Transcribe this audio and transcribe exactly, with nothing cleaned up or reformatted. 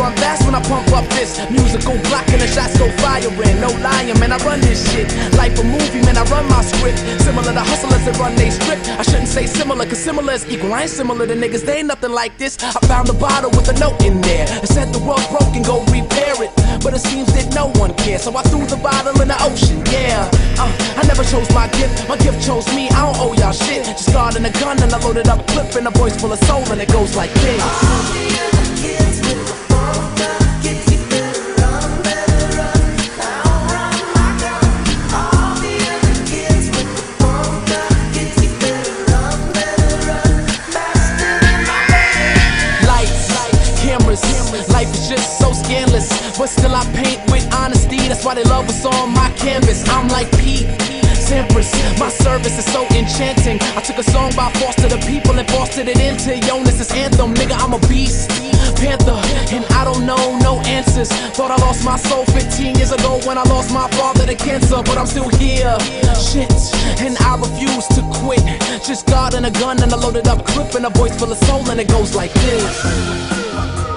run fast when I pump up this musical block and the shots go firing. No lying, man, I run this shit. Life a movie, man, I run my script. Similar to hustlers that run they script. I shouldn't say similar, cause similar is equal. I ain't similar to niggas, they ain't nothing like this. I found a bottle with a note in there. It said the world's broken, go repair it. But it seems that no one cares, so I threw the bottle in the ocean, yeah. uh, I never chose my gift, my gift chose me. I don't owe y'all shit. Just starting a gun and I loaded up a clip and a voice full of soul, and it goes like this. All the other kids with the phone gun, get you better run, better run. I don't run my gun. All the other kids with the phone gun, get you better run, better run. Faster than my bed. Lights, cameras, life is just so scandalous, but still I paint with honesty. That's why they love us on my canvas. I'm like Pete Sampras, my service is so enchanting. I took a song by Foster the People and fostered it into Jonas' anthem. Nigga, I'm a beast, panther, and I don't know no answers. Thought I lost my soul fifteen years ago when I lost my father to cancer, but I'm still here. Shit, and I refuse to quit. Just God and a gun and a loaded up clip and a voice full of soul, and it goes like this.